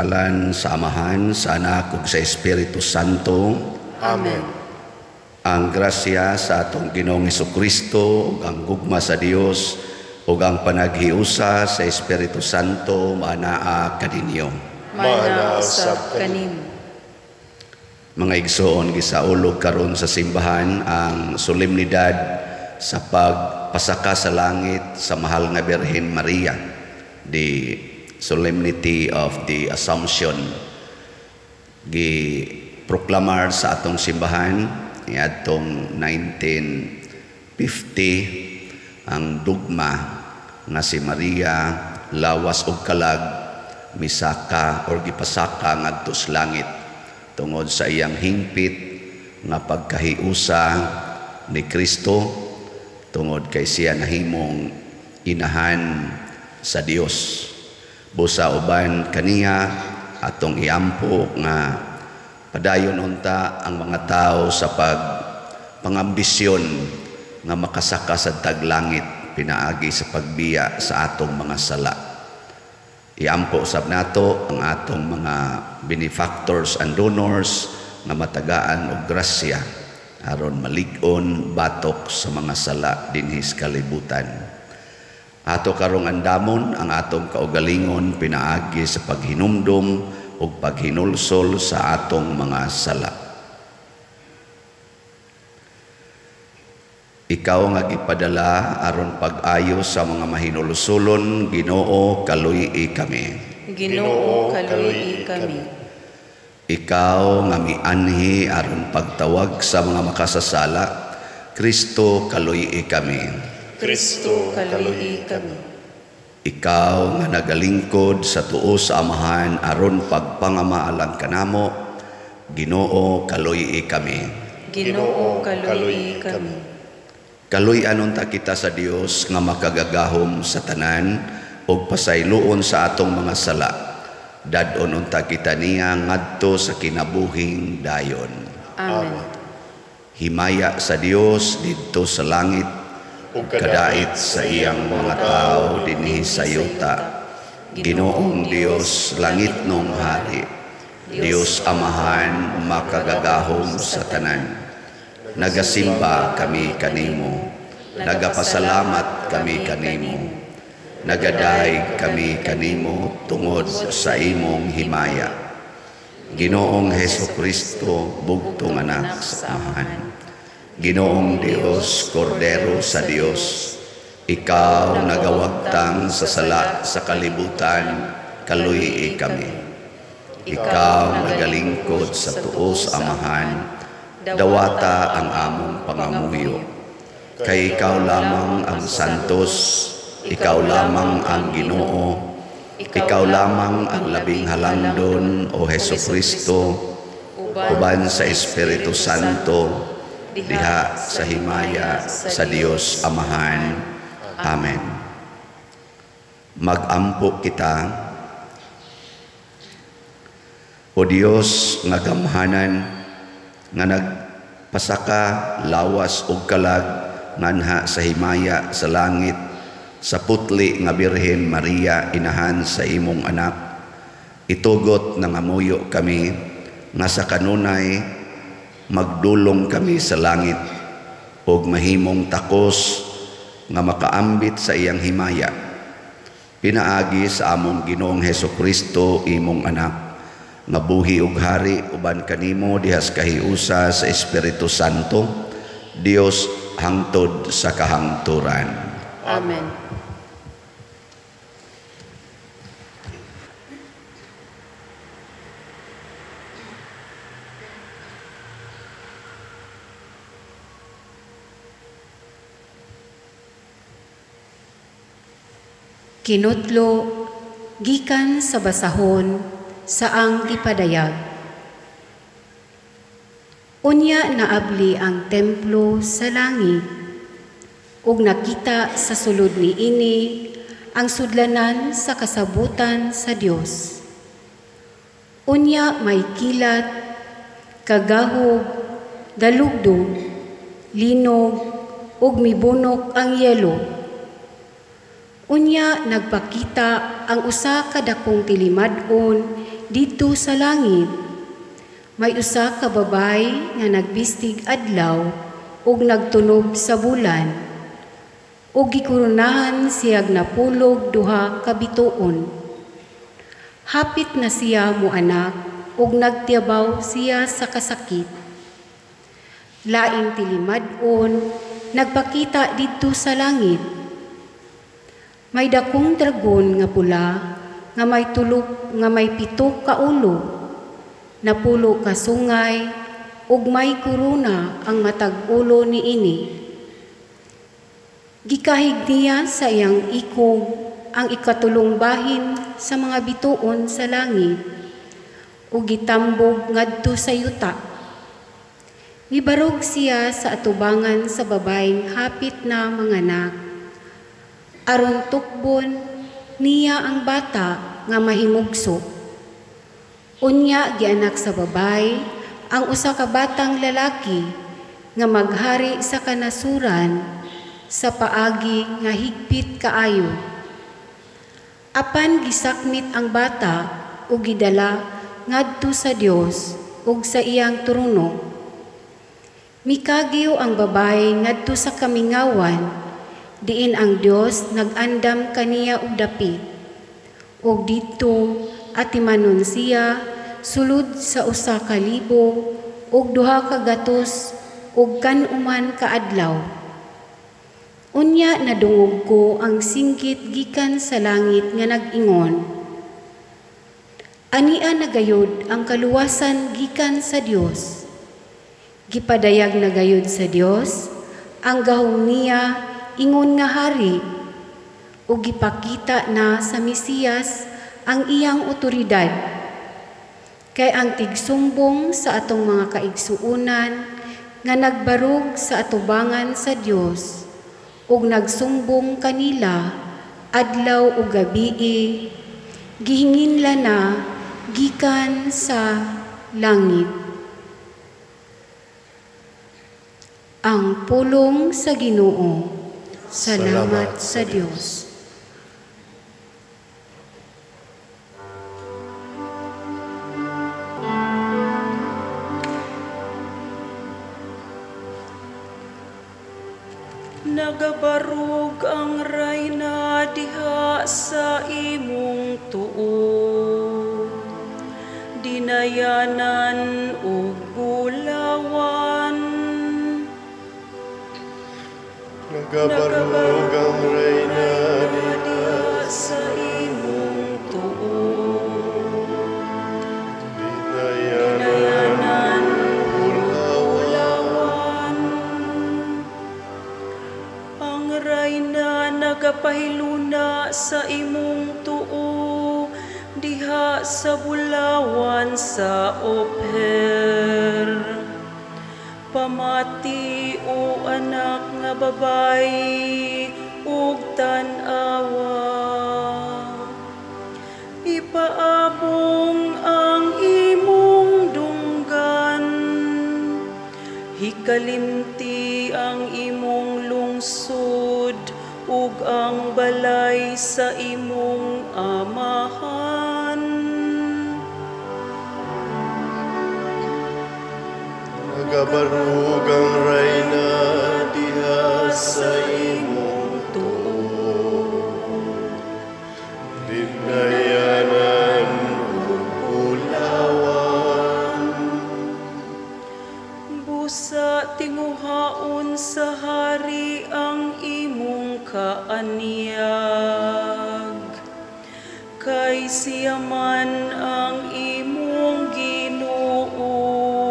ngalan sa Amahan, sa Anak, ug sa Espiritu Santo. Amen. Ang grasya sa atong Ginoong Hesukristo, ug ang gugma sa Dios, ug ang panaghiusa sa Espiritu Santo maanaa kaninyo. Maanaa usab kanimo. Mga igsoon, gisaulog karon sa simbahan ang solemnidad sa pagpasaka sa langit sa mahal nga Birhen Maria, the Solemnity of the Assumption. Giproklamar sa atong simbahan niadtong 1950 ang dugma nga si Maria lawas og kalag misaka or gipasaka ngadto sa langit tungod sa iyang hingpit nga pagkahiusa ni Kristo, tungod kay siya nahimong inahan sa Dios. Busa uban kaniya atong iampo nga padayon unta ang mga tao sa pangambisyon nga makasaka sa taglangit pinaagi sa pagbiya sa atong mga sala. Iampo usab nato ang atong mga benefactors and donors nga matagaan og grasya aron malig-on batok sa mga sala dinhi sa kalibutan. Ato karong andamon ang atong kaugalingon pinaagi sa paghinumdum ug paghinulsol sa atong mga sala. Ikaw nga gipadala aron pag-ayo sa mga mahinulsolon, Ginoo, kaluy-i kami. Ginoo, kaluy-i kami. Ikaw nga mianhi aron pagtawag sa mga makasasala, Kristo, kaluy-i kami. Kristo, kaluy-i kami. Ikaw nga nagalingkod sa tuo sa Amahan aron pagpangamaalang kanamo, Ginoo, kaluy-i kami. Ginoo, kaluy-i kami. Kaluy-anon ta kita sa Dios nga makagagahom sa tanan ug pasayloon sa atong mga sala. Dadon unta kita niya ngadto sa kinabuhing dayon. Amen. Himaya sa Dios didto sa langit ug kadait sa iyang mga tao dinhi sa yuta. Ginoong Dios, langit nung hari, Dios Amahan, makagagahom sa tanan. Nagasimba kami kanimo, nagapasalamat kami kanimo, nagadaig kami kanimo tungod sa imong himaya. Ginoong Hesukristo, bugtong anak sa Amahan. Ginoong Dios, Kordero sa Dios, ikaw nagawagtang sa sala sa kalibutan, kaluy-i kami. Ikaw nagalingkod sa tuos Amahan, dawata ang among pangamuyo. Kay ikaw lamang ang santos, ikaw lamang ang Ginoo, ikaw lamang ang labing halangdon o Hesukristo, uban sa Espiritu Santo, diha sa himaya sa Dios Amahan. Amen. Magampo kita. O Dios nga gamhanan, nga nagpasaka lawas ug kalag nganha sa himaya sa langit sa putli nga Birhen Maria, inahan sa imong anak. Itugot na ngamuyo kami nga sa kanunay magdulong kami sa langit ug mahimong takos nga makaambit sa iyang himaya. Pinaagi sa among Ginoong Hesukristo, imong anak, nga buhi ug hari uban kanimo dihas kahiusa sa Espiritu Santo, Dios hangtod sa kahangturan. Amen. Kinutlo, gikan sa basahon, saang gipadayag. Unya naabli ang templo sa langit, ug nakita sa sulod ni ini ang sudlanan sa kasabutan sa Dios. Unya may kilat, kagahog, dalugdog, linog, ug mibunok ang yelo. Unya nagpakita ang usa ka dakong tilimad-on didto sa langit. May usa ka babay nga nagbistig adlaw ug nagtunog sa bulan. Ug gikurunahan siyag napulog duha ka bituon. Hapit na siya moanak ug nagtiyabaw siya sa kasakit. Laing tilimadon nagpakita didto sa langit. May dakong dragon nga pula nga may pito ka ulo, napulo ka sungay, ug may kuruna ang matag ulo niini. Gikahig niya sa iyang ikog ang ikatulong bahin sa mga bituon sa langit, ug gitambog ngadto sa yuta. Mibarog siya sa atubangan sa babayeng hapit na manganak. Aron tukbon niya ang bata nga mahimugso. Unya gianak sa babay ang usa ka batang lalaki nga maghari sa kanasuran sa paagi nga higpit kaayo. Apan gisakmit ang bata ug gidala ngadto sa Dios ug sa iyang trono. Mikagiw ang babay ngadto sa kamingawan diin ang Dios nag-andam kaniya og dapit. Ug didto atimanon siya sulod sa usa ka libo ug duha ka gatos ug kan-uman ka adlaw. Unya nadungog ko ang singgit gikan sa langit nga nag-ingon, ania nagayod ang kaluwasan gikan sa Dios. Gipadayag nagayod sa Dios ang gahom niya ingon nga hari, ug gipakita na sa Mesiyas ang iyang otoridad. Kay ang tigsumbong sa atong mga kaigsuunan nga nagbarog sa atubangan sa Dios ug nagsumbong kanila adlaw ug gabii, gihinginla na gikan sa langit. Ang pulong sa Ginoo. Salamat sa Diyos. Nagabarog ang rayna diha sa imong tuo, dinayanan ug gulawan. Nagabarog ang reyna diha sa imong tuo, dinayanan ug gulawan. Ang rayna nagapahiluna sa imong tuo diha sa bulawan sa Opher. Pamati o anak nga babay ug tan-awa, ipaabong ang imong dunggan, hikalimti ang imong lungsod ug ang balay sa imong amahan. Nagabarog ang reyna diha sa imong tuo, dinayanan ug gulawan. Busa tinguhaon sa hari ang imong kaanyag, kay siya man ang imong Ginoo.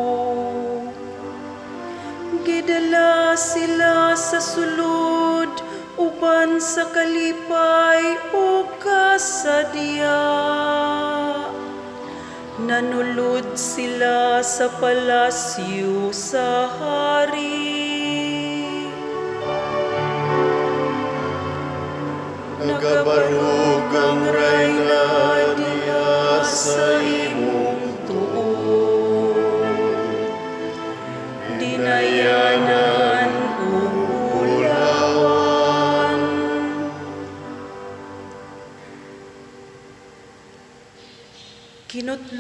Gidala sila sa sulod uban sa kalipay o kasadya. Nanulod sila sa palasyo sa hari. Nagabarog ang reyna diha sa imong tuo, dinayanan ug gulawan.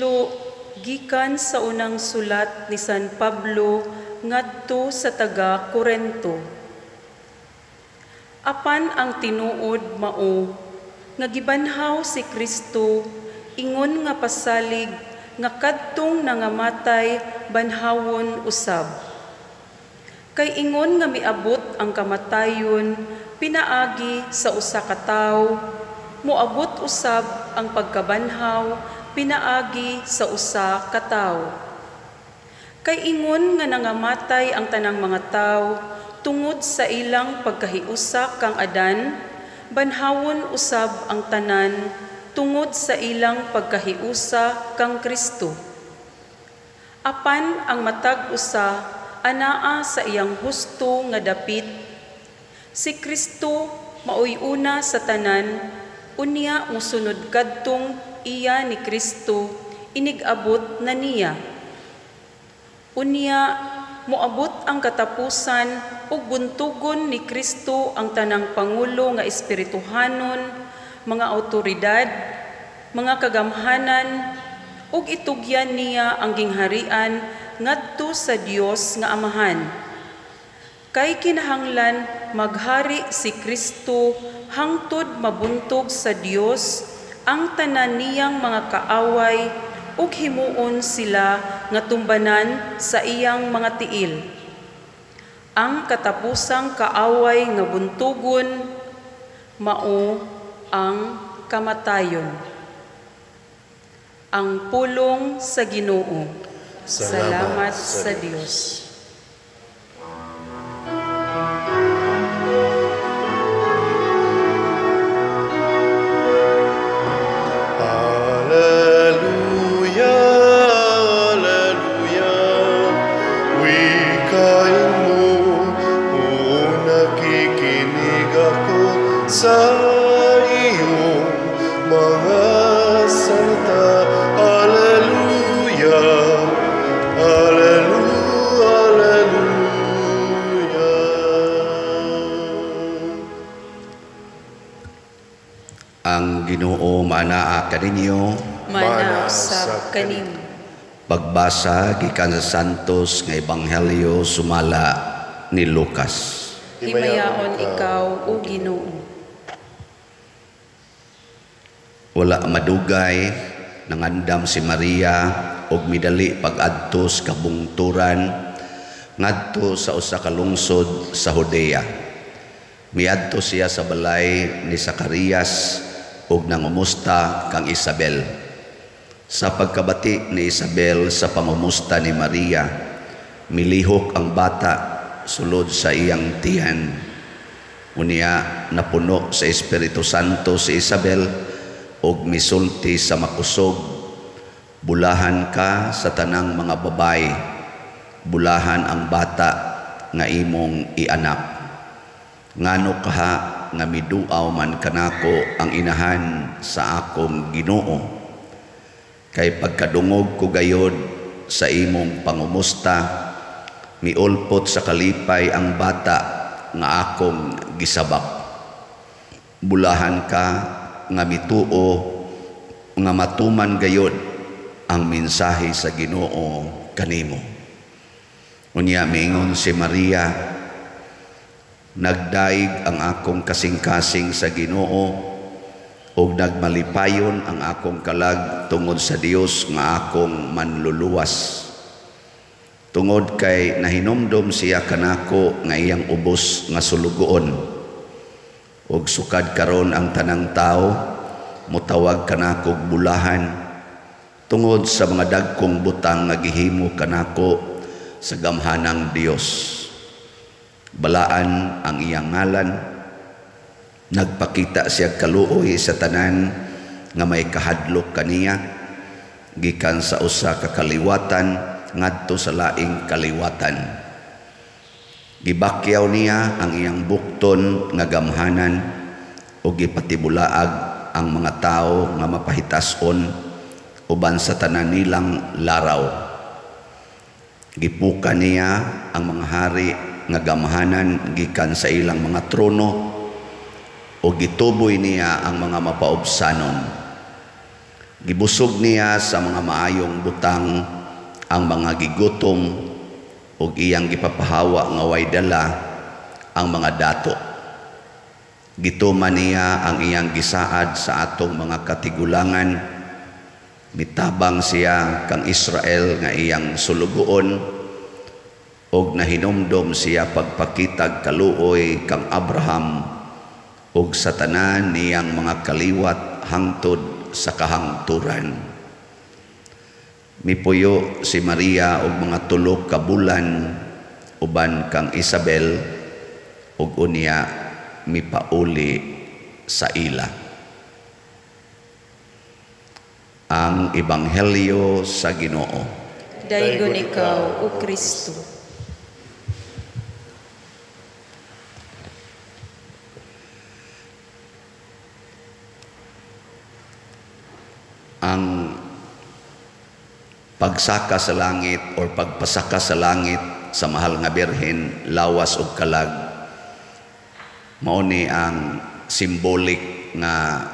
Tudlo gikan sa unang sulat ni San Pablo ngadto sa taga Corinto. Apan ang tinuod mao nga gibanhaw si Kristo ingon nga pasalig nga kadtong nangamatay banhawon usab. Kay ingon nga miabot ang kamatayon pinaagi sa usa ka tawo, moabot usab ang pagkabanhaw pinaagi sa usa ka tawo. Kay ingon nga nangamatay ang tanang mga tawo tungod sa ilang pagkahiusa kang Adan, banhawon usab ang tanan tungod sa ilang pagkahiusa kang Kristo. Apan ang matag usa anaa sa iyang husto nga dapit. Si Kristo maoy una sa tanan, unya musunod kadtong iya ni Kristo inigabot na niya. Unya moabot ang katapusan ug buntugon ni Kristo ang tanang pangulo nga espirituhanon, mga awtoridad, mga kagamhanan, ug itugyan niya ang gingharian ngadto sa Dios nga Amahan. Kay kinahanglan maghari si Kristo hangtod mabuntog sa Dios ang tanan niyang mga kaaway ug himuon sila nga tumbanan sa iyang mga tiil. Ang katapusang kaaway nga buntugon mao ang kamatayon. Ang pulong sa Ginoo. Salamat sa Dios. Sa iyong mga salita, Alleluia, Alleluia, Alleluia. Ang Ginoo manaa kaninyo, Manasab kanimo. pagbasa gikan sa Santos nga Ebanghelyo sumala ni Lucas. Himayaon ikaw, O Ginoo. Wala madugay, nangandam si Maria og midali pag-adto sa kabungturan ngadto sa usa ka lungsod sa Judea. Miadto siya sa balay ni Zacarias ug nangumusta kang Isabel. Sa pagkabati ni Isabel sa pamumusta ni Maria, milihok ang bata sulod sa iyang tiyan. Unya napuno sa Espiritu Santo si Isabel og misulti sa makusog, bulahan ka sa tanang mga babae, bulahan ang bata nga imong ianak. Ngano kaha nga miduaw man kanako ang inahan sa akong Ginoo. Kay pagkadungog ko gayod sa imong pangumusta, miulpot sa kalipay ang bata nga akong gisabak. Bulahan ka nga mituo nga matuman gayod ang mensahe sa Ginoo kanimo. Unya miingon si Maria, nagdaig ang akong kasing-kasing sa Ginoo ug nagmalipayon ang akong kalag tungod sa Dios nga akong manluluwas. Tungod kay nahinumdom siya kanako nga iyang ubos nga sulugoon. Ug sukad karon ang tanang tao mutawag kanako bulahan tungod sa mga dagkong butang nga gihimo kanako sa gamhanang Dios. Balaan ang iyang ngalan, nagpakita siya kaluoy sa tanan nga may kahadlok kaniya gikan sa usa ka kaliwatan ngadto sa laing kaliwatan. Gibakyaw niya ang iyang bukton nga gamhanan o gipatibulaag ang mga tao nga mapahitason uban sa tanan nilang laraw. Gipukan niya ang mga hari nga gamhanan gikan sa ilang mga trono o gituboy niya ang mga mapaubsanon. Gibusog niya sa mga maayong butang ang mga gigutom ug iyang gipapahawa nga way dala ang mga dato. Gituman niya ang iyang gisaad sa atong mga katigulangan. Mitabang siya kang Israel nga iyang sulugoon ug nahinumdom siya pagpakitag kaluoy kang Abraham ug sa tanan niyang mga kaliwat hangtod sa kahangturan. Mipuyo si Maria og mga 3 ka bulan uban kang Isabel ug unya mipauli sa ila. Ang Ebanghelyo sa Ginoo. Daygon ikaw, O Kristo. Ang pagsaka sa langit o pagpasaka sa langit sa mahal nga Birhen, lawas ug kalag, mao ni ang simbolik nga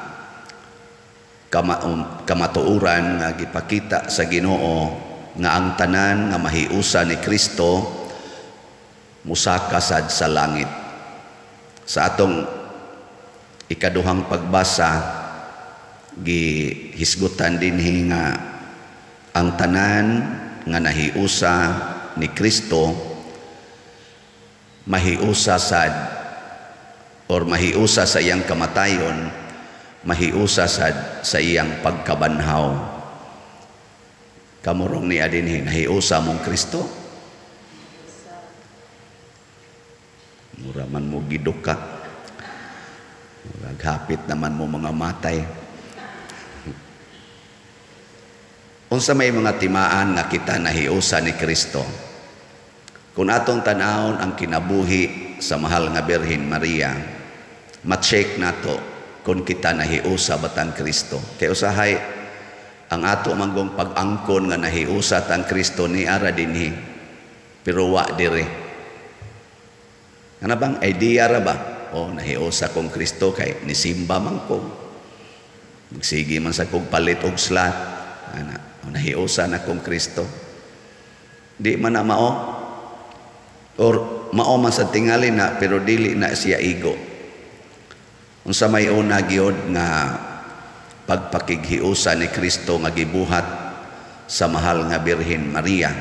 kamatuoran nga gipakita sa Ginoo nga ang tanan nga mahiusa ni Kristo musaka sad sa langit. Sa atong ikaduhang pagbasa gihisgutan dinhi nga ang tanan nga nahiusa ni Kristo mahiusa sad or mahiusa sa iyang kamatayon, mahiusa sad sa iyang pagkabanhaw. Kamurong ni adinhi nahiusa mong Kristo. Mura man mo giduka. Maghapit naman mo mga matay. Unsa may mga timaan nga kita nahiusa ni Kristo. Kung atong tanawon ang kinabuhi sa mahal nga Birhen Maria, ma-check nato kung kita nahiusa batang Kristo. Kay usahay ang ato manggong pag-angkon nga nahiusa tang Kristo ni ara dinhi, pero wa dire. Ano bang idea ra ba? O nahiusa kong Kristo kay nisimba man ko. Magsige man sa kong palit og slat. Nahiusa na kong Kristo. Di man na mao. Or mao man sa tingali na pero dili na siya igo. Unsa may una gyud nga pagpakighiusa ni Kristo nga gibuhat sa mahal nga Birhen Maria.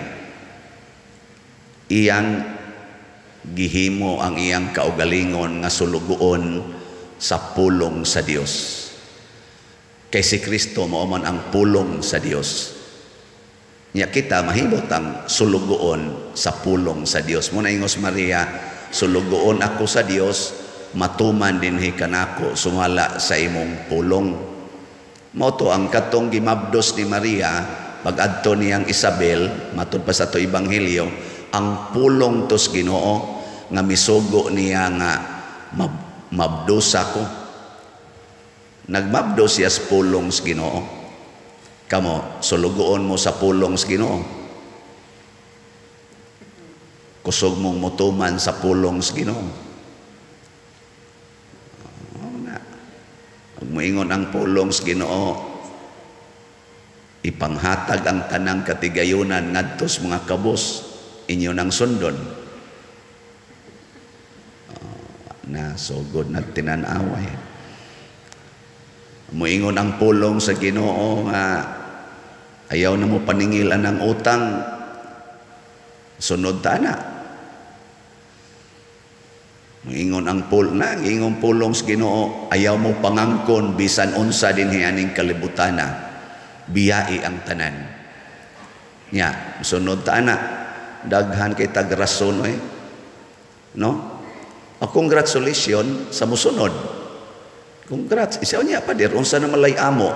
Iyang gihimo ang iyang kaugalingon nga sulugoon sa pulong sa Dios. Kay si Kristo mao man ang pulong sa Dios. Nya kita mahibot ang sulugoon sa pulong sa Dios. Muna ingos Maria, sulugoon ako sa Dios, matuman dinhi kanako sumala sa imong pulong. Mao to ang katong gimabdos ni Maria pag-adto niyang Isabel, matud pa sa to ebanghelyo, ang pulong tos Ginoo nga misugo niya nga mabdos ako. Nagmabdos siya sa pulong sa Ginoo. Kamo, sulugoon mo sa pulong sa Ginoo. Kusog mong mutuman sa pulong sa Ginoo. Pag moingon ang pulong sa Ginoo, ipanghatag ang tanang katigayunan ngadto sa mga kabus inyo nang sundon. Na sugod na tinanaway. Moingon ang pulong sa Ginoo nga ayaw na mo paningilan ng utang, sunod ta na. Moingon ang pulong sa Ginoo, ayaw mo pangangkon bisan unsa dinhi aning kalibutan na, biyai ang tanan. Nya, sunod ta na, daghan kay tagrason no? Congratulations sa musunod. Congrats. Isaw niya pa dir unsa na malay amo.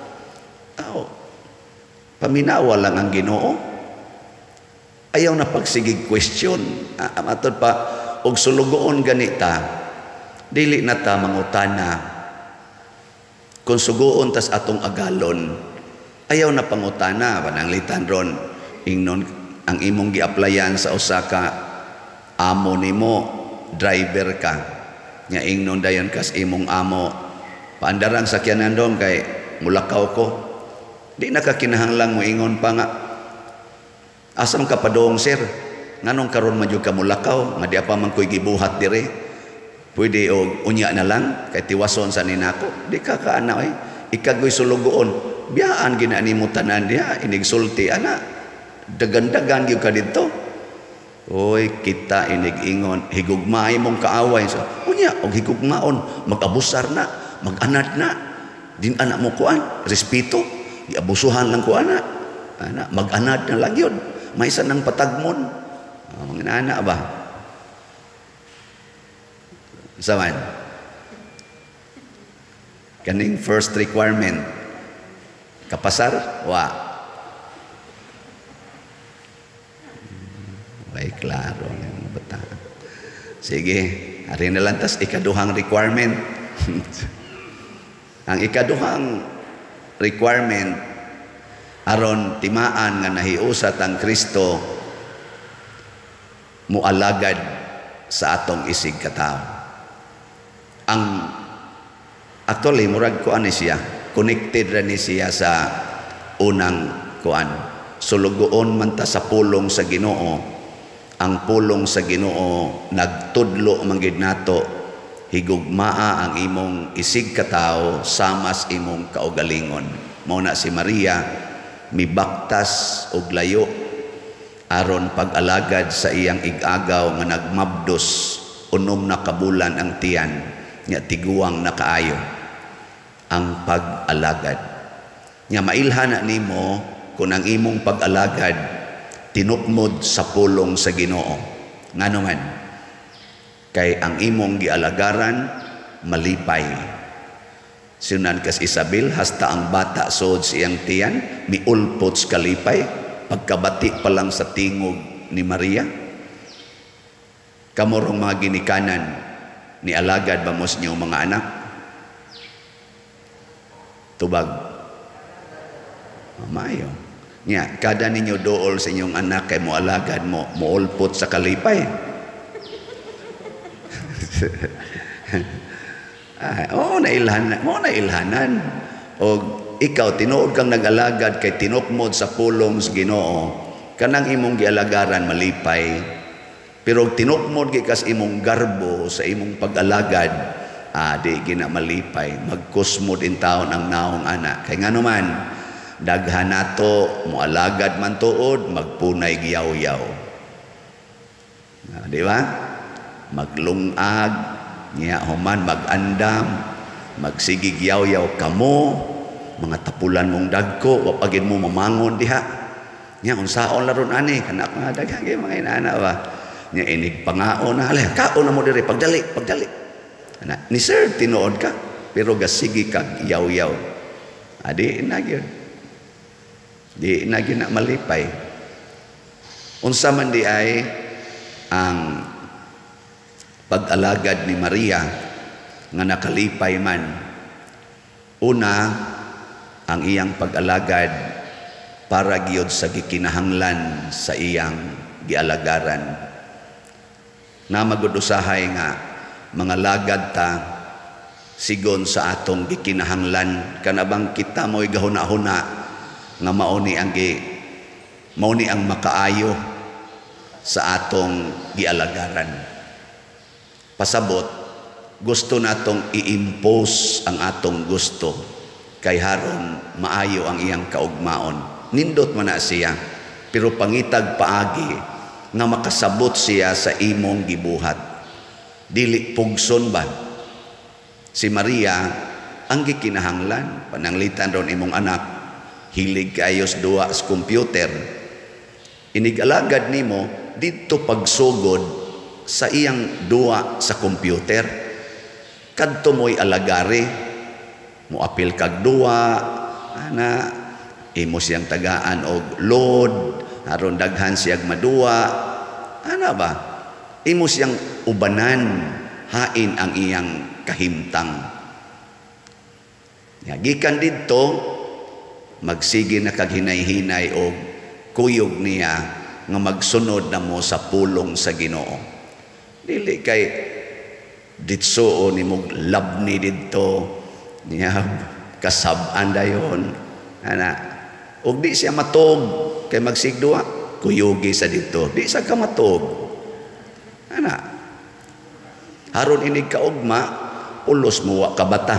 Paminawa lang ang Ginoo. Ayaw na pagsigig question. Matod pa og sulugoon ganita. Dili na ta mangutana. Kung sugoon tas atong agalon, ayaw na pangutana pananglitan ron ingnon ang imong gi-applyan sa usa ka amo nimo, driver ka. Nya ingnon dayon kas imong amo paandarang sakyanan dong kay mulakaw ko Di na ka kinahanglang mo ingon pa nga, asam ka padong sir, nganong karon man jud ka mulakaw, nga di pa man ko'y gibuhat dire. Pwede o unya na lang, kay tiwason sa ninako. Di ka kaana ay, ikagoy sulugoon. Biyaan ginani mo tanan diha, inigsulti ana. Dagan-dagan gyud ka dito. Oy, kita inig-ingon, higugmaay mong kaaway. So, unya, og higugmaon, mag-abusar na, mag-anad na. Din anak mo kuan, respeto. Iabusuhan lang ko anak. Mag-anad na lang yun. May isa ng patagmon. Mga anak ba? Saman. Kaning first requirement. Kapasar? Wa. Ay, klaro. Sige. Hari na lang tas ikaduhang requirement. Ang ikaduhang requirement aron timaan nga nahiusat ang Kristo mualagad sa atong isig katao. Ang actually murag kuan ni siya, connected ra ni siya sa unang kuan. Sulugoon man ta sa pulong sa Ginoo. Ang pulong sa Ginoo nagtudlo man gid nato higugmaa ang imong isig katao samas imong kaugalingon. Mao na si Maria mibaktas og layo aron pag-alagad sa iyang ig-agaw nga nagmabdos unom na kabulan ang tiyan nya tiguang na kaayo ang pag-alagad. Nya mailhan na nimo kung ang imong pag-alagad tinukmod sa pulong sa Ginoo. Ngano man kay ang imong gialagaran malipay. Sinan kas Isabel hasta ang bata sod siyang tiyan miulpot sa kalipay pagkabati pa lang sa tingog ni Maria. Kamorong mga ginikanan ni alagad ba mo sa inyong mga anak? Tubag. Mayo. Nya kada ninyo dool sa inyong anak kay mo alagad mo muulpot sa kalipay. nailhanan. O ikaw, tinuod kang nag-alagad kay tinukmod sa pulong sa Ginoo, kanang imong gialagaran malipay. Pero tinukmod gikas imong garbo sa imong pag-alagad, di gina malipay. Magkusmod in taon ang naong anak. Kay ngano man, daghan nato, mualagad man tuod, magpunay giyaw-yaw. Di ba? Maglungag, niya human magandam, magsigig yaw-yaw kamo, mga tapulan mong dagko, wapagin mo mamangon diha. Niya unsaon laron ani, kanak nga daghang mga inana ba. Niya inig pangao na halay, kaon na mo diri pagdali. Ana, ni sir tinuod ka, pero gasigi kag yaw-yaw. Adi na gyud. Di na gyud na malipay. Unsa man di ay ang pag-alagad ni Maria nga nakalipay man. Una, ang iyang pag-alagad para giyod sa gikinahanglan sa iyang gialagaran. Na magudusahay nga mga lagad ta sigon sa atong gikinahanglan kanabang kita mo'y gahuna-huna nga mauni ang makaayo sa atong gialagaran. Pasabot, gusto natong i-impose ang atong gusto kay haron maayo ang iyang kaugmaon. Nindot man na siya, pero pangitag paagi nga makasabot siya sa imong gibuhat. Dili pugson ba? Si Maria, ang gikinahanglan, pananglitan ron imong anak, hilig kayos duwa sa computer. Inigalagad nimo, dito pagsugod sa iyang duwa sa computer. Kadto mo'y alagari, mo apil kag duwa, ana, imo siyang tagaan og load, aron daghan siyang maduwa, ana ba? Imo siyang ubanan, hain ang iyang kahimtang. Gikan didto, magsige na kag hinay-hinay og kuyog niya nga magsunod na mo sa pulong sa Ginoo. Dili kay ditso ni mo labni didto niya kasab-an dayon ana ug di siya matog kay magsigdua kuyugi sa dito di sa ka matog ana haron inig kaugma ulos mo wa kabata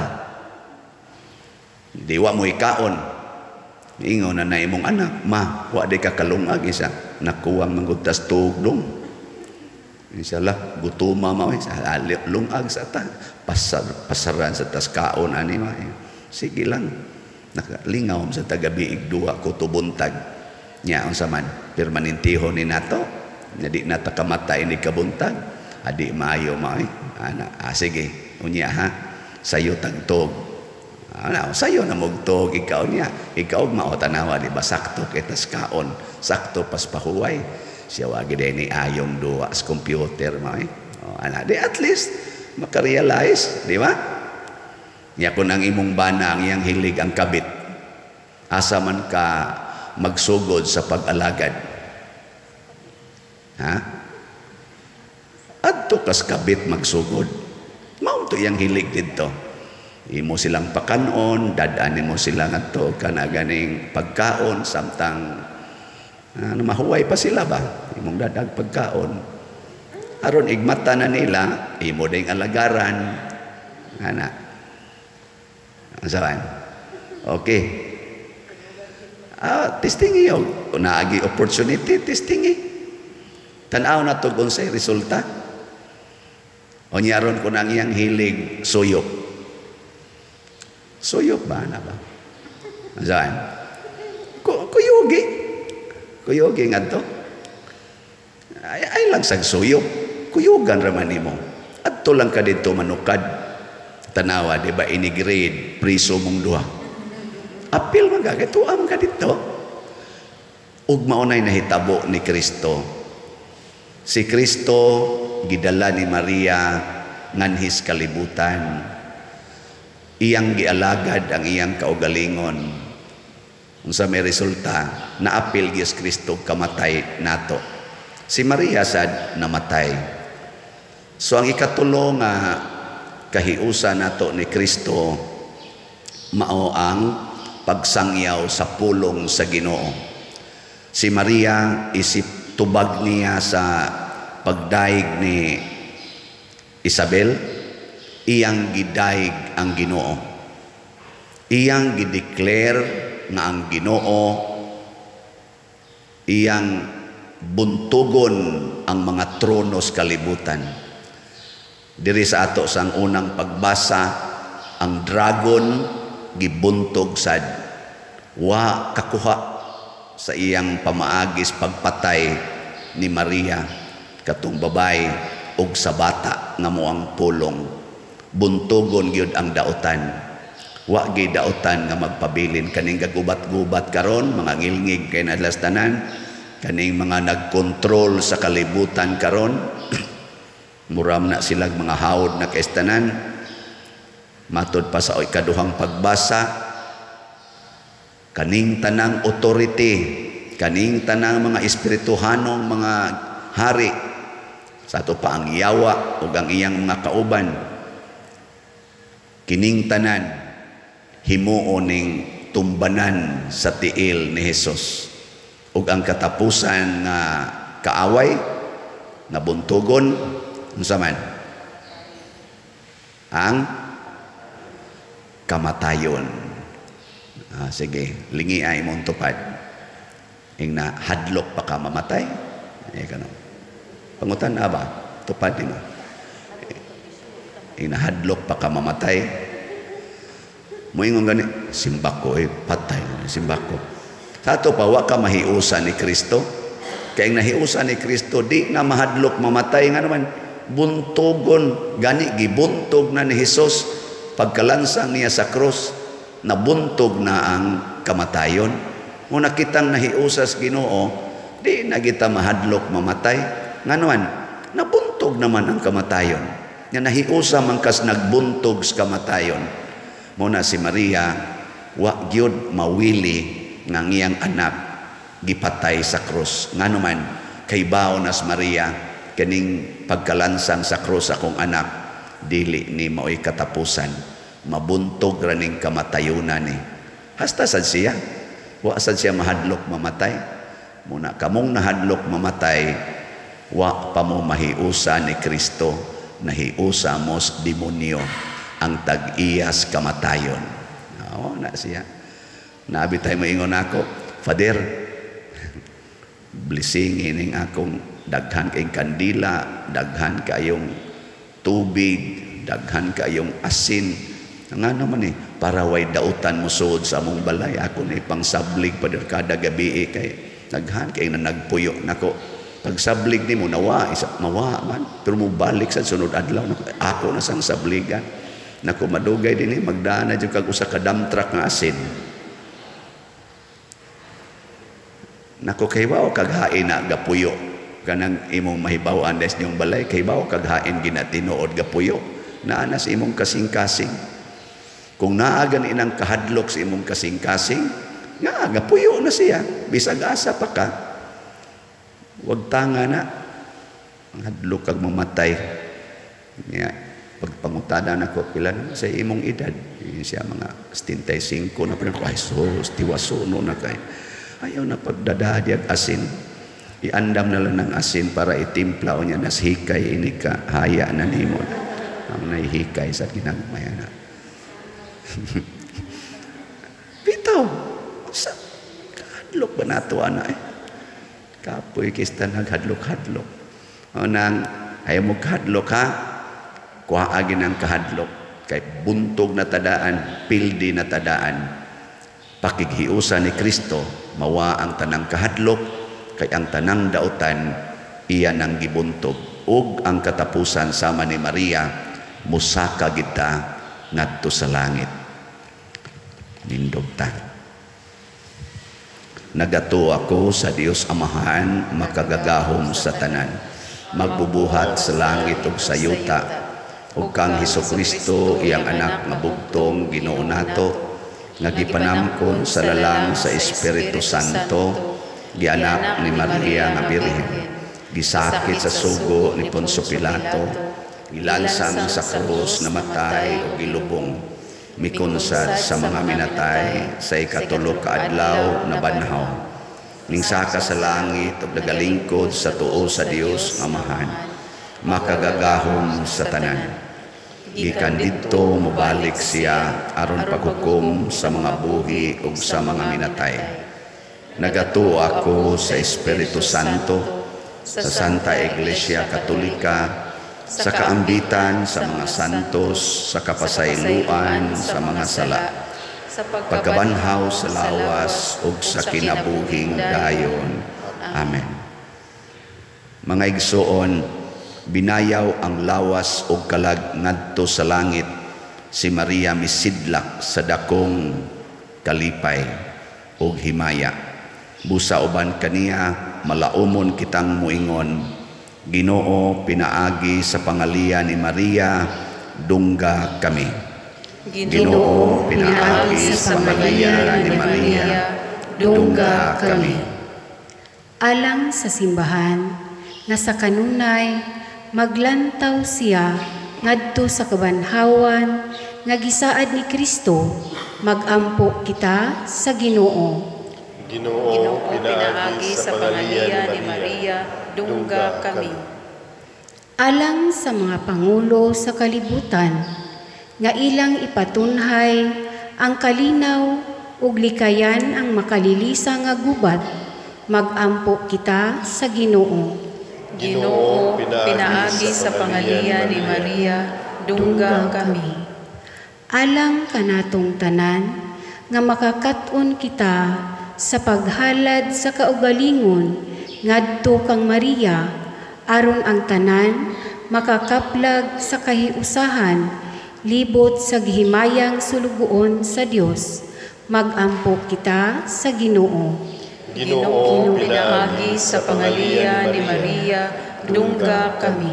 di wa mo ikaon ingon na imong anak ma wa di ka kalungag isa nakuwang mangudtas tugdong inshallah gutuma mao sa lungag sa ta pasaran sa tas kaon ani ma sige lang nakalingaw sa tagabiig duwa ko tubuntag nya unsa man permanentihon ni nato nya di nata kamatay ni kabuntag adi maayo mao ana sige unya ha sayo tagtog ana sayo na mogtog ikaw niya ikaw mao tanawa di ba sakto ketas kaon sakto pas pahuway siya wagi ni ayong duwa sa computer mao ana di at least makarealize di ba nya kun ang imong bana ang iyang hilig ang kabit asa man ka magsugod sa pag-alagad ha adto kas kabit magsugod mao to iyang hilig didto imo silang pakanon dadaan mo sila ngadto kana ganing pagkaon samtang mahuway pa sila ba imong dadag pagkaon aron igmata na nila imo ding alagaran ana asaran okay testingi yun naagi opportunity testingi tanaw na to kung sa'y resulta o niyaron ko nang iyang hilig suyop ba na ba saan kuyugi nga to ay lang sag suyop kuyugan raman mo at to lang ka dito manukad tanawa di ba ini-grade priso mong duha apil magagatuam ka dito ug maunay nahitabo ni Kristo si Kristo gidala ni Maria nganhis kalibutan iyang gialagad ang iyang kaugalingon unsa may resulta naapil gyud Kristo kamatay nato si Maria sad namatay so ang ikatulo nga kahiusa nato ni Kristo mao ang pagsangyaw sa pulong sa Ginoo si Maria isip tubag niya sa pagdaig ni Isabel iyang gidaig ang Ginoo iyang gideclare nga ang Ginoo iyang buntugon ang mga tronos kalibutan diri sa ato sang unang pagbasa ang dragon gibuntog sad wa kakuha sa iyang pamaagis pagpatay ni Maria katong babae ug sa bata nga moang pulong buntugon gyud ang daotan wa gyud daotan nga magpabilin kaning gagubat-gubat karon mga ngilngig kay nadlas tanan kaning mga nagkontrol sa kalibutan karon muram na silang mga hawod na kaistanan matod pa sa ikaduhang pagbasa kaning tanang authority kaning tanang mga espirituhanong mga hari sa ato pa ang yawa ug ang iyang mga kauban kining tanan himuon ning tumbanan sa tiil ni Hesus ug ang katapusan nga kaaway nga buntugon unsa man ang kamatayon sige lingi ay mong tupad ing na hadlok pa ka mamatay kano pangutan na ba tupad mo ing na hadlok pa ka mamatay mo ingon gani simbako patay simbako sa ato pa wa ka mahiusa ni Kristo kay nahiusa ni Kristo di na mahadlok mamatay nga naman buntogon gani gibuntog na ni Hesus pagkalansang niya sa krus nabuntog na ang kamatayon mo nakitang nahiusas Ginoo di na kita mahadlok mamatay nga naman nabuntog naman ang kamatayon nga nahiusa man kas nagbuntog sa kamatayon mo na si Maria wa gyud mawili nga ngiyang anak gipatay sa krus nga naman kay baonas Maria kaning pagkalansang sa krus akong anak dili ni maoy katapusan mabuntog raning kamatayunan ni hasta sad siya Wa sad siya mahadlok mamatay. Muna kamong nahadlok mamatay, wa pa mo mahiusa ni Kristo, nahiusa mo sa demonyo ang tag-iyas kamatayon. Oo na siya. Nabi tayo maingon ako, Father, blessing ining akong daghan kayong kandila, daghan kayong tubig, daghan kayong asin. Nga naman para way dautan mo suod sa among balay. Ako na pangsablig Father kada gabi kay daghan kay na nagpuyo nako. Pagsablig ni mo nawa, mawa man. Pero mo balik sa sunod adlaw ako na sang sabligan. Nako madugay din magdaan na dyan kag usa ka dump truck nga asin. Nako kay bawo kag hain na gapuyo kanang imong mahibaw-an des niyong balay kay bawo kag hain ginatinuod gapuyo naa na sa imong kasing-kasing. Kung naagan inang kahadlok sa imong kasing-kasing nga gapuyo na siya bisag asa pa ka. Wag tanga na ang hadlok kag mamatay. Nga pagpangutada nako pila na sa imong edad siya mga 75 na pa ay sus tiwasono na kay ayaw na pagdadadyag asin. Iandam na lang ng asin para itimpla o niya nas hikay ini ka haya na nimo. Ang nahihikay sa ginagmaya na. Bitaw, sa kahadlok ba nato ana Kapoy kista naghadlok-hadlok. O nang ayaw mo kahadlok ha, kuhaagin ang kahadlok. Kay buntog na tadaan, pildi na tadaan. Pakighiusa ni Kristo, mawa ang tanang kahadlok, kay ang tanang dautan, iyan ang gibuntog. Ug ang katapusan sama ni Maria, musaka kita ngadto sa langit. Nindog ta. Nagato ako sa Dios Amahan, makagagahom sa tanan. Magbubuhat sa langit ug sa yuta. Ug kang Hesukristo, iyang anak nga bugtong Ginoo nato, nga gipanamkon sa lalang sa Espiritu Santo, gianak ni Maria nga Birhen, gisakit sa sugo ni Poncio Pilato, gilansang sa krus na matay o gilubong, mikunsad sa mga minatay sa ikatulo ka adlaw na banhaw, ning saka sa langit ug nagalingkod sa tuo sa Dios Amahan, makagagahom sa tanan. Gikan dito mobalik siya aron paghukom sa mga buhi ug sa mga minatay. Nagato ako sa Espiritu Santo, sa Santa Iglesia Katolika, sa kaambitan sa mga santos, sa kapasayloan sa mga sala, pagkabanhaw sa lawas ug sa kinabuhing dayon. Amen. Mga igsoon, binayaw ang lawas ug kalag ngadto sa langit si Maria misidlak sa dakong kalipay ug himaya. Busa uban kaniya malaumon kitang muingon, Ginoo pinaagi sa pangalian ni Maria, dungga kami. Ginoo pinaagi sa pangalian ni Maria, dungga kami. Alang sa simbahan, na sa kanunay, maglantaw siya ngadto sa kabanhawan nga gisaad ni Kristo, magampo kita sa Ginoo. Ginoo pinaagi sa pangalian ni Maria, dungga kami. Alang sa mga pangulo sa kalibutan, nga ilang ipatunhay ang kalinaw ug likayan ang makalilisa nga gubat, magampo kita sa Ginoo. Ginoo, pinaagi sa pangalian ni Maria, dungga kami. Alang kanatong tanan, nga makakat-on kita sa paghalad sa kaugalingon, ngadto kang Maria, aron ang tanan, makakaplag sa kahiusahan, libot sa gihimayang sulugoon sa Dios, magampo kita sa Ginoo. Ginoo, pinaagi sa pangalian ni Maria, dungga kami.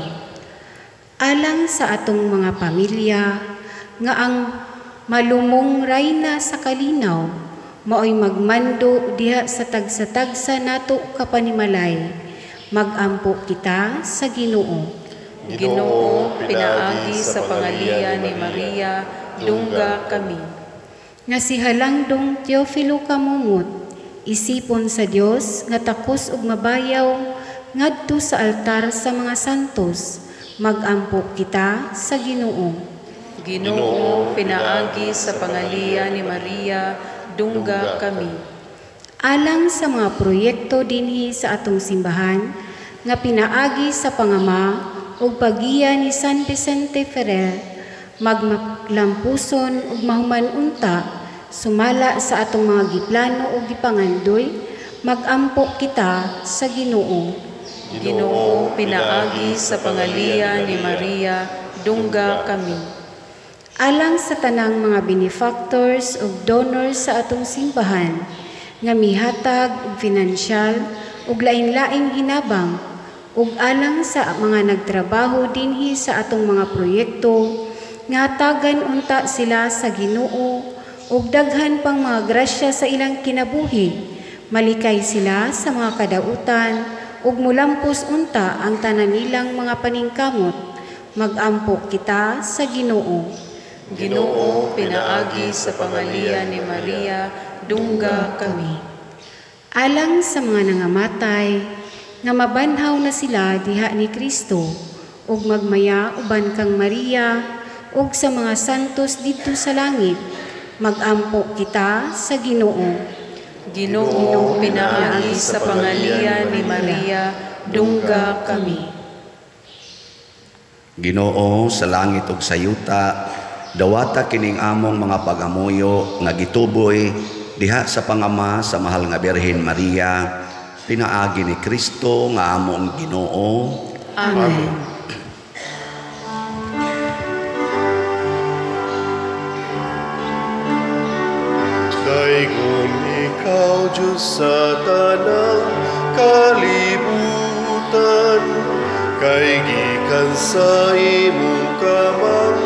Alang sa atong mga pamilya, nga ang malumong rayna sa kalinaw, maoy magmando diha sa tagsa-tagsa nato kapanimalay, magampo kita sa Ginoo. Ginoo, pinaagi sa pangalian ni Maria, dungga kami. Nga si Halangdong Teofilo Kamumot, Isipon sa Dios nga takos ug mabayaw ngadto sa altar sa mga santos, magampo kita sa Ginoo. Ginoo, pinaagi sa pangalian ni Maria, dungga kami. Alang sa mga proyekto dinhi sa atong simbahan nga pinaagi sa pangama ug pagiya ni San Vicente Ferrer, maglampuson ug mahuman unta sumala sa atong mga giplano ug gipangandoy, magampo kita sa Ginoo. Ginoo, pinaagi sa pangalian ni Maria, dungga kami. Alang sa tanang mga benefactors ug donors sa atong simbahan nga mihatag og pinansyal ug lain-laing hinabang ug alang sa mga nagtrabaho dinhi sa atong mga proyekto nga hatagan unta sila sa Ginoo ug daghan pang mga grasya sa ilang kinabuhi, malikay sila sa mga kadautan ug mulampos unta ang tanan nilang mga paningkamot, magampo kita sa Ginoo. Ginoo, pinaagi sa pangalian ni Maria, dungga kami. Alang sa mga nangamatay nga mabanhaw na sila diha ni Kristo ug magmaya uban kang Maria ug sa mga santos didto sa langit, magampo kita sa Ginoo. Ginoo, pinaagi sa pangalian ni Maria, dungga kami. Ginoo, sa langit ug sa yuta, dawata kining among mga pagamuyo nga gituboy diha sa pangama sa mahal nga Birhen Maria, pinaagi ni Kristo nga among Ginoo. Amen. Daigon ikaw, Diyos sa tanang kalibutan, kay gikan sa imong kamang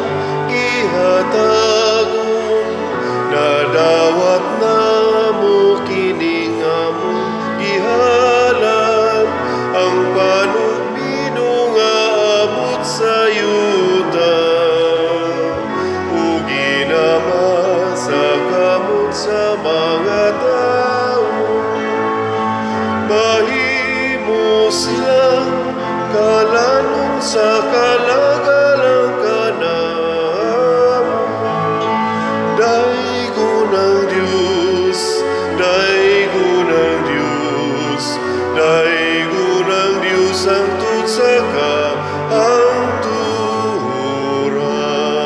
gihatagon, nadawat na mo kining among gihalan, ang panubino nga abot sa yuta, ug ginama sa kamot sa mga tao, mahimo silang kalanon sa kalagalang kanamo. Daigon ang Diyos, daigon ang Diyos, daigon ang Diyos ang tutsa ka ang turan.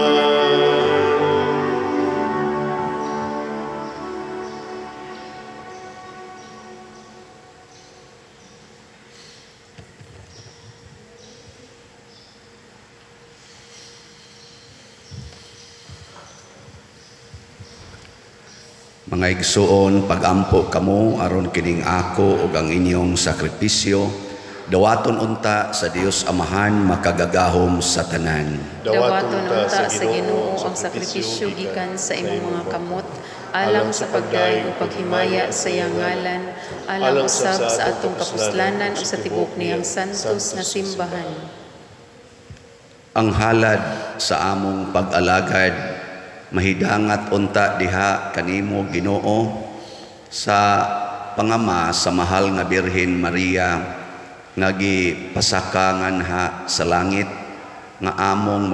Mga igsuon, pagampo kamo aron kining ako ug ang inyong sakripisyo, dawaton unta sa Dios Amahan makagagahom sa tanan. Dawaton unta sa Ginoo ang sakripisyo gikan sa imong mga kamot, alang sa pagdayo ug paghimaya sa iyang ngalan, alang usab sa atong kapuslanan o sa tibok niyang santos nga simbahan. Ang halad sa among pag-alagad, mahidangat unta diha kanimo Ginoo sa pangama sa mahal nga Birhen Maria nga gipasakangan ha sa langit nga ang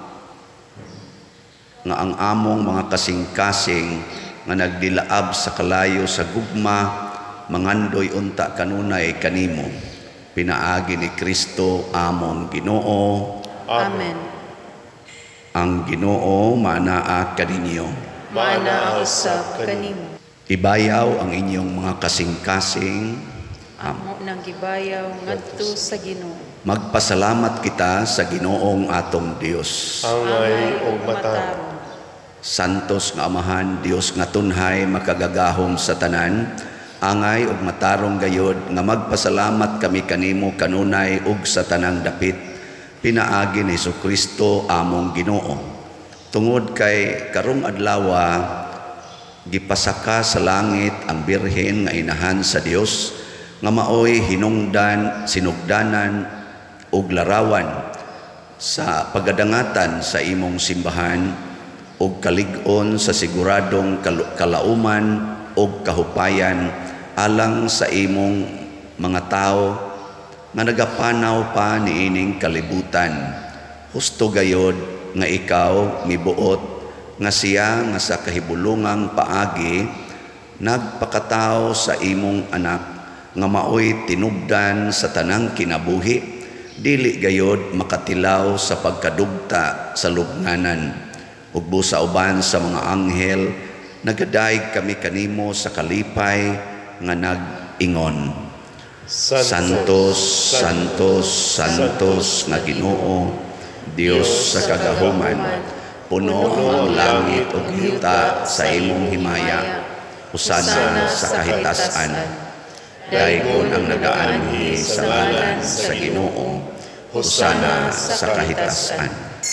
among mga kasing-kasing nga nagdilaab sa kalayo sa gugma, mangandoy unta kanunay kanimo, pinaagi ni Kristo among Ginoo. Amen. Ang Ginoo manaa kaninyo. Maana usab kanimo. Ibayaw ang inyong mga kasing-kasing. Amo nang gibayaw ngadto sa Ginoo. Magpasalamat kita sa Ginoong atong Dios. Angay o matarong. Santos nga Amahan, Dios nga tunhay makagagahom sa tanan, angay ug matarong gayod nga magpasalamat kami kanimo kanunay ug sa tanang dapit, pinaagi ni Jesucristo among Ginoo. Tungod kay karong adlawa gipasaka sa langit ang Birhen nga inahan sa Dios, nga maoy hinungdan, sinugdanan ug larawan sa pagadangatan sa imong simbahan ug kalig-on sa siguradong kalauman ug kahupayan alang sa imong mga tao nga nagapanaw pa niining kalibutan. Husto gayod nga ikaw mibuot nga siya nga sa kahibulungang paagi nagpakatao sa imong anak nga maoy tinubdan sa tanang kinabuhi, dili gayod makatilaw sa pagkadugta sa lubnganan. Ug busa uban sa mga anghel nagadaig kami kanimo sa kalipay nga nag-ingon, Santos, Santos, Santos nga Ginoo, Dios sa kagahuman, puno ang langit ug yuta sa imong himaya. Husana sa kahitasan. Dayon ang nagaanhi sa ngalan sa Ginoo. Husana sa kahitasan.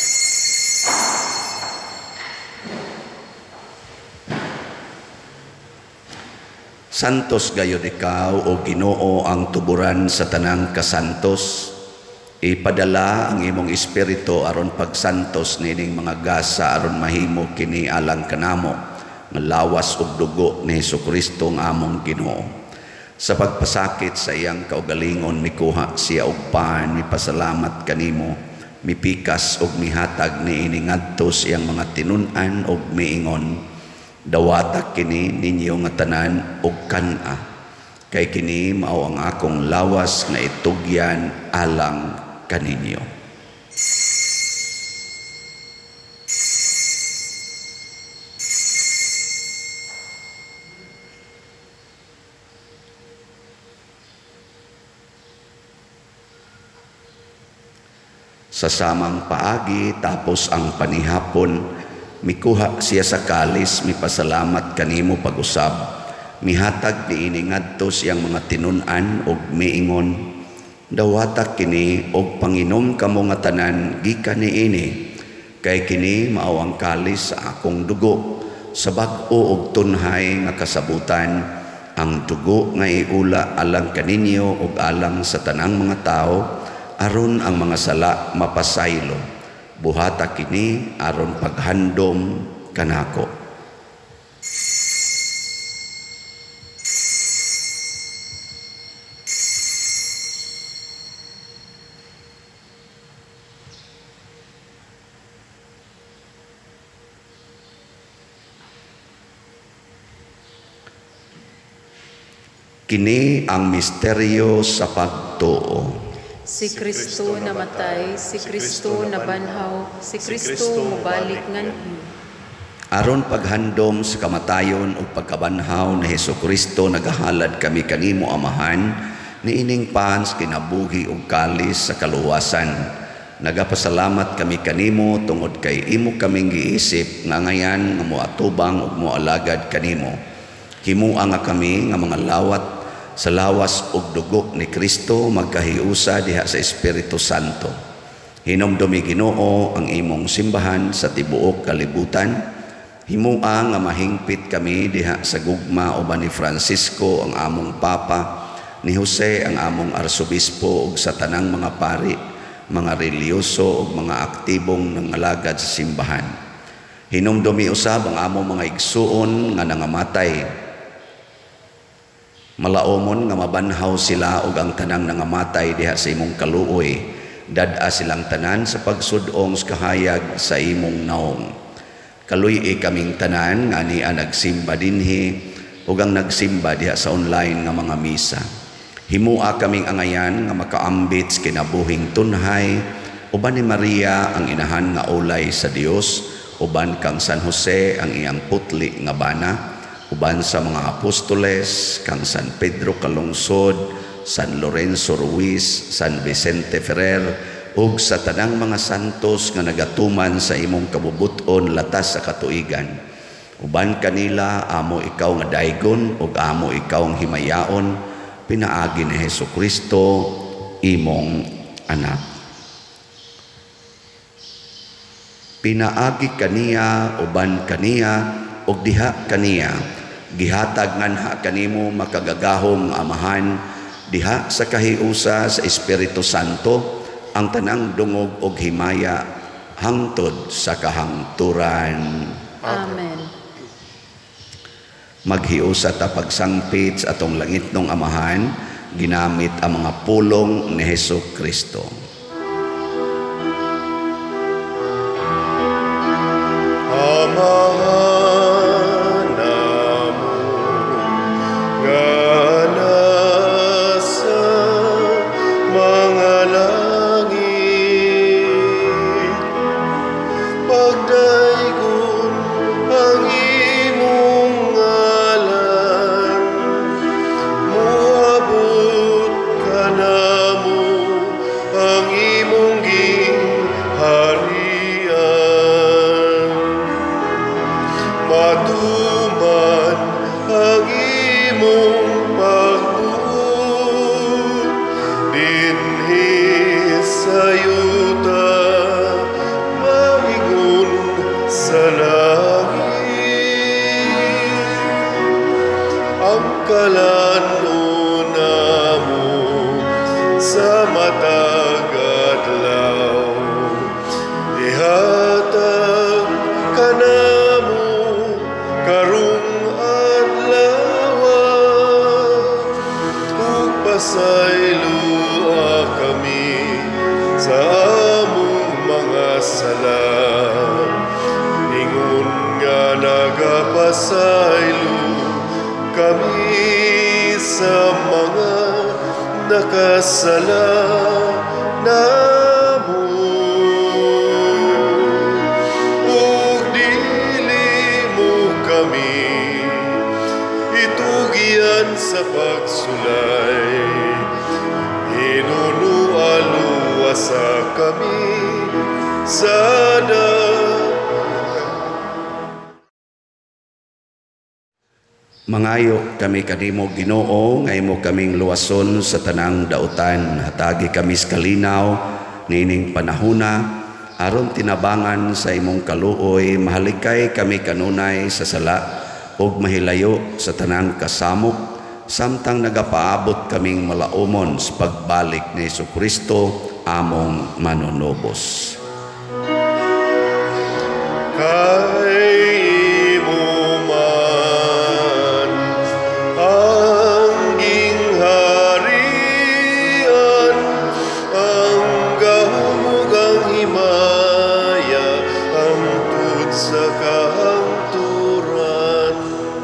Santos gayud ikaw o Ginoo ang tuburan sa tanang kasantos. Ipadala ang imong espiritu aron pagsantos nining mga gasa aron mahimo kini alang kanamo nga lawas ug dugo ni Hesukristo nga among Ginoo. Sa pagpasakit sa iyang kaugalingon mikuha siya og pan, mipasalamat kanimo, mipikas ug mihatag niini ngadto sa iyang mga tinun-an ug miingon, dawata kini ninyo nga tanan og kan-a, kay kini mao ang akong lawas nga itugyan alang kaninyo. Sa samang paagi tapos ang panihapon, mikuha siya sa kalis, mipasalamat kanimo pag-usab, mihatag niini ngadto siyang mga tinun-an ug miingon, dawata kini og panginom kamo nga tanan gikan niini, kay kini mao ang kalis sa akong dugo, sa bag-o ug tunhay nga kasabutan, ang dugo nga iula alang kaninyo ug alang sa tanang mga tao, aron ang mga sala mapasaylo. Buhata kini aron paghandom kanako. Kini ang misteryo sa pagtuo. Si Kristo namatay, si Kristo nabanhaw, si Kristo mubalik nganhi. Aron paghandom sa kamatayon ug pagkabanhaw ni Hesukristo nagahalad kami kanimo Amahan, niining pans kinabuhi ug kalis sa kaluwasan. Nagapasalamat kami kanimo tungod kay imo kaming giisip nga ngayan nga moatubang ug moalagad kanimo. Himua nga kami nga mga lawat sa lawas ug dugo ni Kristo magkahiusa diha sa Espiritu Santo. Hinomdumi Ginoo ang imong simbahan sa tibuok kalibutan. Himua nga mahingpit kami diha sa gugma uban ni Francisco ang among Papa, ni Jose ang among Arsobispo ug sa tanang mga pari, mga reliyoso ug mga aktibong nangalagad sa simbahan. Hinomdumi usab ang among mga igsuon nga nangamatay. Malaomon nga mabanhaw sila ug ang tanang nangamatay diha sa imong kaluoy, dad-a silang tanan sa pagsud-ong sa kahayag sa imong naong. Kaluy kaming tanan nga niya nagsimba dinhi ug ang nagsimba diha sa online nga mga misa. Himua kaming angayan nga makaambit kinabuhing tunhay uban ni Maria ang inahan nga ulay sa Dios, uban kang San Jose ang iyang putli nga bana, uban sa mga apostoles, kang San Pedro Kalungsod, San Lorenzo Ruiz, San Vicente Ferrer, ug sa tanang mga santos nga nagatuman sa imong kabubuton latas sa katuigan. Uban kanila, amo ikaw nga daygon, ug amo ikaw ang himayaon, pinaagi ni Hesukristo, imong anak. Pinaagi kaniya, uban kaniya, og diha kaniya, gihatag nganha kanimo makagagahong Amahan, diha sa kahiusa sa Espiritu Santo, ang tanang dungog og himaya hangtod sa kahangturan. Amen. maghiusa ta pagsangpit sa atong langitnong Amahan ginamit ang mga pulong ni Hesus Kristo. Amahan namo nga nasa mga langit, pagdaygon ang imong ngalan, moabot ka namo ang imong gingharian. Matuman ang imong pagbuot dinhi sa yuta, maingon sa langit. Ang kalanon namo sa matag adlaw, ihatag ka namo karong adlaw, ug pasaylua kami sa among mga sala. Ingon nga nagapasaylo kami sa mga nakasala namo, ug dili mo kami itugian sa pagsulay. Inunualuwasa kami sa Mangayo kami kanimo Ginoo nga imo kaming luwason sa tanang dautan. Hatagi kami sa kalinaw nining panahuna aron tinabangan sa imong kaluoy. Mahalikay kami kanunay sa sala ug mahilayo sa tanang kasamok, samtang nagapaabot kaming malaumon sa pagbalik ni Jesucristo among manunubos. kay imo man ang gingharian, ang gahumugang himaya, ang tud sa kahangturan.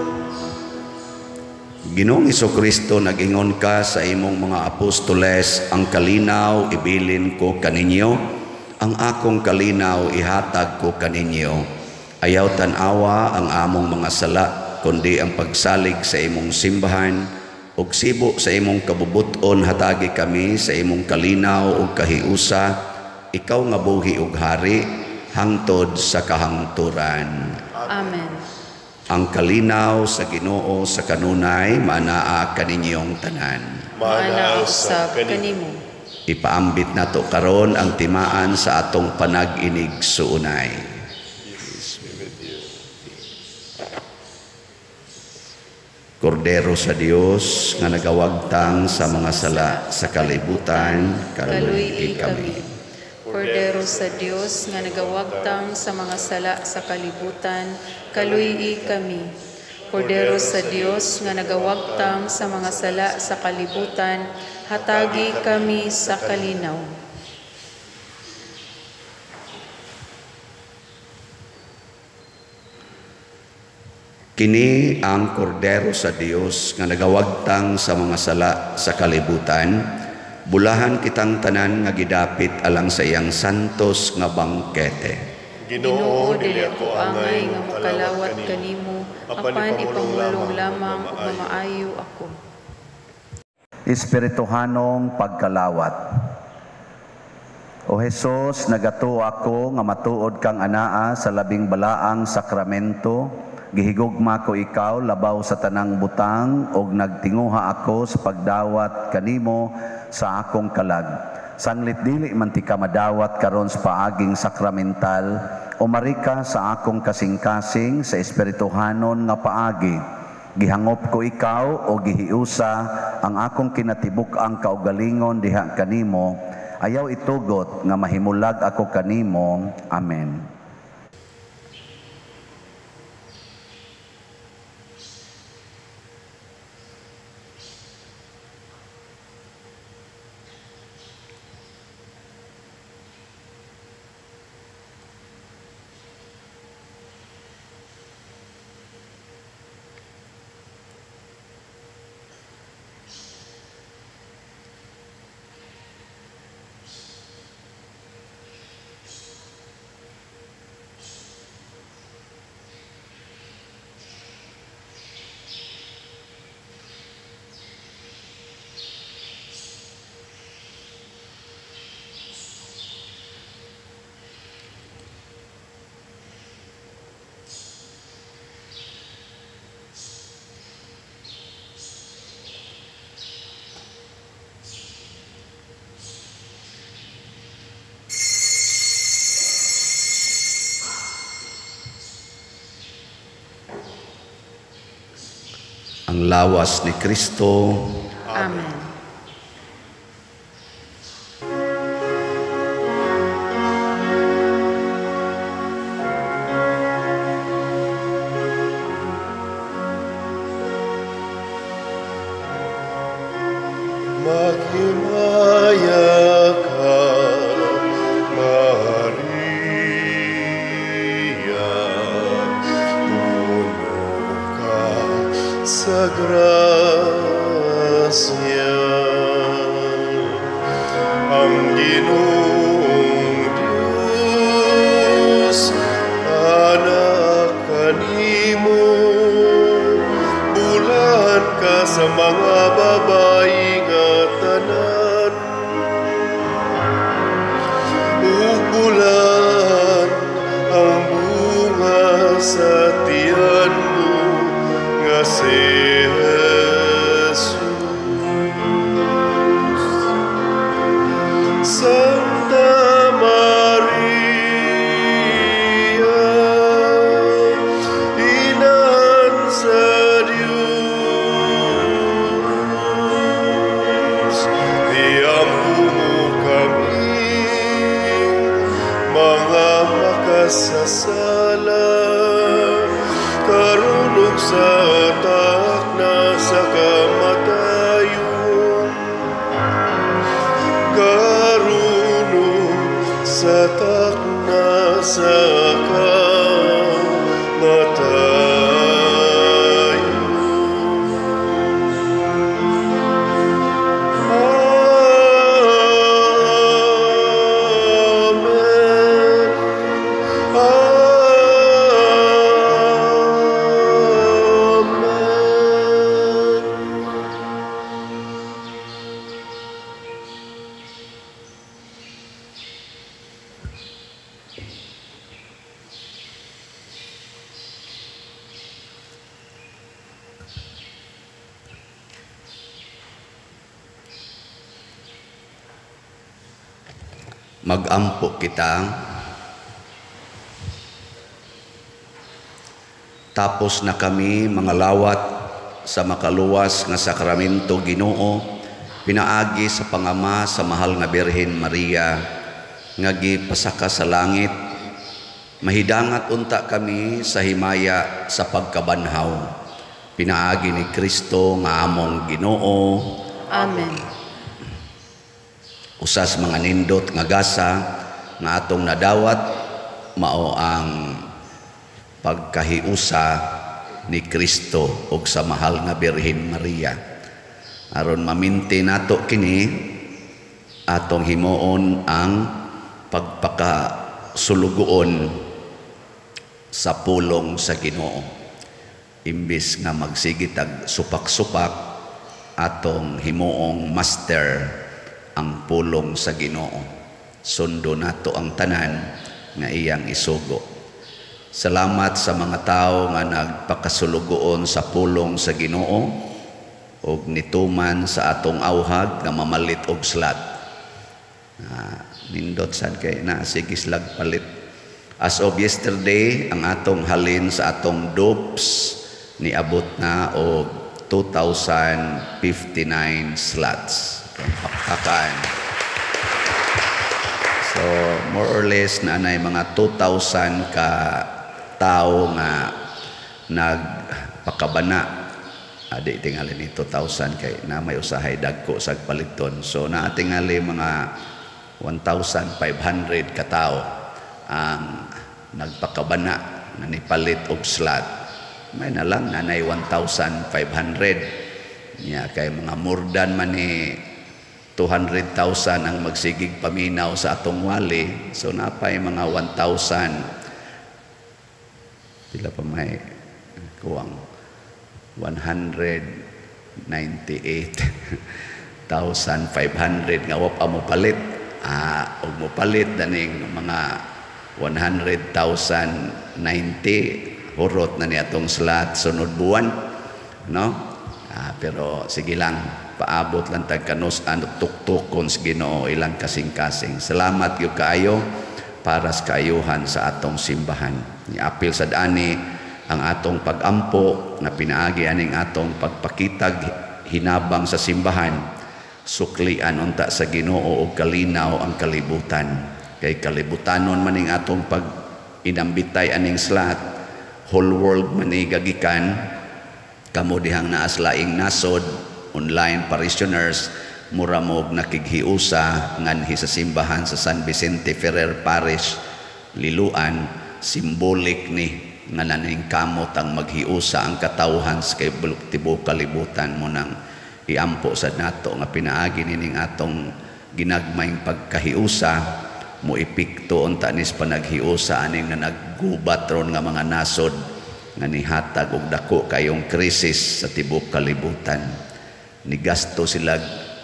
Ginoong Jesucristo, nag-ingon ka sa imong mga apostoles, ang kalinaw ibilin ko kaninyo, ang akong kalinaw ihatag ko kaninyo. Ayaw tanawa ang among mga sala, kundi ang pagsalig sa imong simbahan, ug sibo sa imong kabubuton hatagi kami sa imong kalinaw ug kahiusa, ikaw nga buhi ug hari, hangtod sa kahangturan. Amen. Ang kalinaw sa Ginoo sa kanunay, manaa kaninyong tanan. Mana usab kanimo. Ipaambit nato karon ang timaan sa atong panag-inig suunay. Kordero sa Dios nga nagawagtang sa mga sala sa kalibutan, kaluy kami. Kordero sa Dios nga nagawagtang sa mga sala sa kalibutan, kaluy kami. Kordero sa Dios nga nagawagtang sa mga sala sa kalibutan, hatagi kami sa kalinaw. Kini ang kordero sa Dios nga nagawagtang sa mga sala sa kalibutan, bulahan kitang tanan nga gidapit alang sa iyang santos nga bangkete. Ginoo, dili ako angay nga makalawat kanimo, apan ipangulong lamang ug mamaayo ako. Espirituhanong pagkalawat. O Jesus, nagato ako nga matuod kang anaa sa labing balaang sakramento. Gihigugma ko ikaw labaw sa tanang butang ug nagtinguha ako sa pagdawat kanimo sa akong kalag. Sanglit dili man ti ka madawat karon sa paaging sakramental, o marika sa akong kasing-kasing sa espirituhanon nga paagi. Gihangop ko ikaw o gihiusa ang akong kinatibuk-ang kaugalingon diha kanimo. Ayaw itugot nga mahimulag ako kanimo. Amen. ang lawas ni Kristo, Amen. Maghimaya ka, Maria, puno ka sa grasya. Ang Ginoong Diyos, anak kanimo, bulan ka sa mga babae nga tanan. Bulan ang bunga sa tiyan mo nga si Jesus. Santa Maria, Inan sa Diyos, iampo mo kami, mga makasasala, karunong sa atak na sa kamatayon. Karunong sa atak na sa kamatayon. Mag-ampo kita. Tapos na kami mga lawat sa makaluwas nga sakramento Ginoo, pinaagi sa pangama sa mahal nga Birhen Maria, nga gipasaka sa langit. Mahidangat unta kami sa himaya sa pagkabanhaw. Pinaagi ni Kristo nga among Ginoo. Amen. Usas mga nindot nga gasa nga atong nadawat, mao ang pagkahiusa ni Kristo ug sa mahal nga Birhen Maria. Aron maminti nato kini, atong himuon ang pagpakasulugoon sa pulong sa Ginoo. Imbis nga magsigitag supak-supak, atong himuong master ang pulong sa Ginoo. Sundo nato ang tanan nga iyang isugo. Salamat sa mga tao nga nagpakasulugoon sa pulong sa Ginoo ug nituman sa atong awhag nga mamalit og slat. Nindot sad kay na sige slag palit. As of yesterday, ang atong halin sa atong dopes niabot na og 2,059 slots. Pakpakan. So, more or less na anay mga 2,000 ka tao nga nagpakabana. Adi tingali ni 2,000 kay na may usahay dagko sa paliton. So, na tingali mga 1,500 ka tao ang nagpakabana na nipalit og slot. May na lang nanay 1,500. Nya kay mga murdan man ni 200,000 ang magsigig paminaw sa atong wali. So napay mga 1,000 pila pa may kuwang 198,500 nga wa pa mo palit. Og mo palit daning mga 100,090 hurot na ni atong slot sunod buwan, no? Pero sige lang, paabot lang tagkanos tuktukon sa Ginoo ilang kasing-kasing. Salamat gyud kaayo para sa kaayuhan sa atong simbahan. Niapil sad ani ang atong pagampo na pinaagi aning atong pagpakitag hinabang sa simbahan, suklian unta sa Ginoo og kalinaw ang kalibutan. Kay kalibutanon maning atong pag inambitay aning slat, whole world manigagikan, kamo dihang naas laing nasod, online parishioners, mura mo nakighiusa nganhi sa simbahan sa San Vicente Ferrer Parish, Liluan, simbolik ni nga naning kamot ang maghiusa ang katawhan sa tibuok kalibutan mo nang iampo sa nato nga pinaagi nining atong ginagmayng pagkahiusa mo ipikto unta nis panaghiusa aning na naggubat ron nga mga nasod nga nihatag og dako kayong krisis sa tibuok kalibutan. Nigasto sila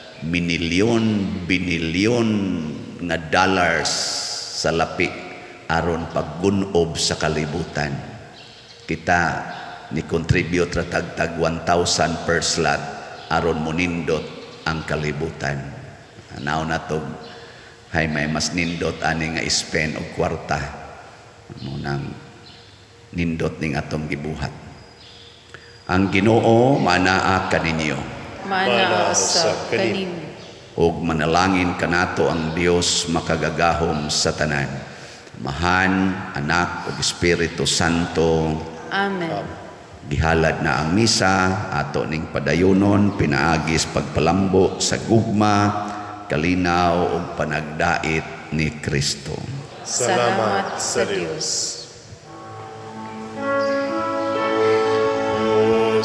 binilyon nga dollars sa lapi aron paggunob sa kalibutan. Kita ni contribute ratagtag 1,000 per slot aron monindot ang kalibutan. Now na to hay may mas nindot ani nga spend og kwarta mo nang nindot ning atong gibuhat. Ang Ginoo manaa kaninyo. Manaa sa kanimo. Og manalangin kanato ang Dios makagagahom sa tanan. Amahan, Anak ug Espiritu Santo. Amen. Gihalad na ang misa, ato ning padayunon, pinaagis pagpalambo sa gugma, kalinaw ug panagdait ni Kristo. Salamat sa Dios. O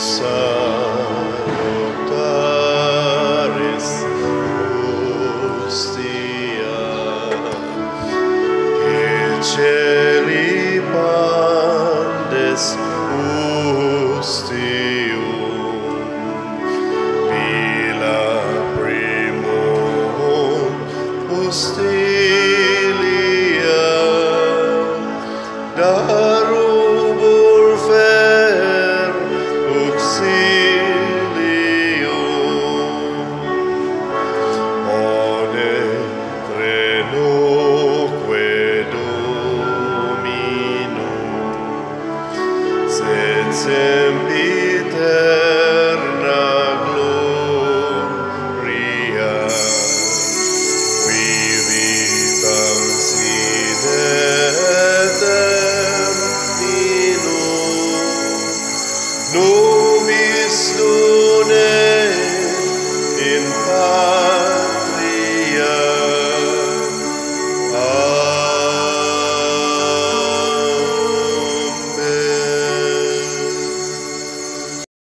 salutaris hostia, que celi pandes hostium, vila primum hostilia,